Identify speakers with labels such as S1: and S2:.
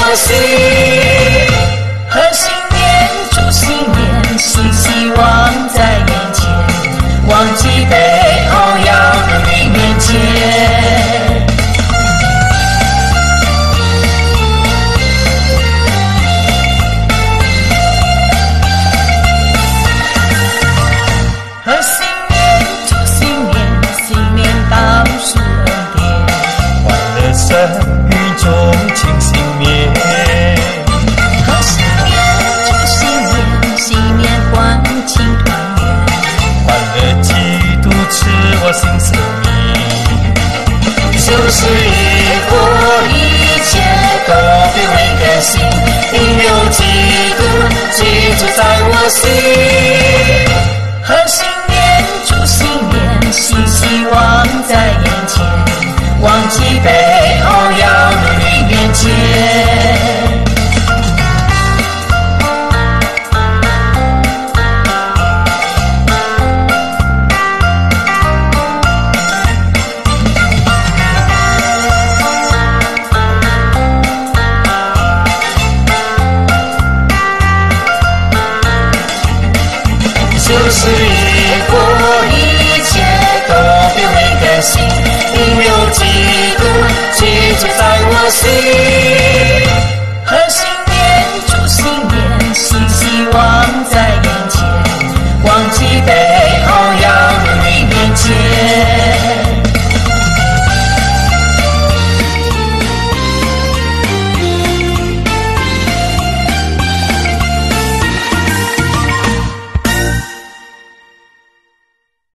S1: 我心。贺新年，祝新年，新希望在眼前，忘记背后要努力面前。贺新年，祝新年，新年到数恩典，
S2: 欢乐声雨中庆新年。
S1: 贺新年，祝新年，新年欢庆团圆，
S2: 欢乐基督赐我新生命。
S1: 就是一过一切都变为更新，因有基督居住在我心。贺新年，祝新年，新希望在眼前，忘记背后要努力面前。就是一过一切都变为更新，因有基督居住在我心。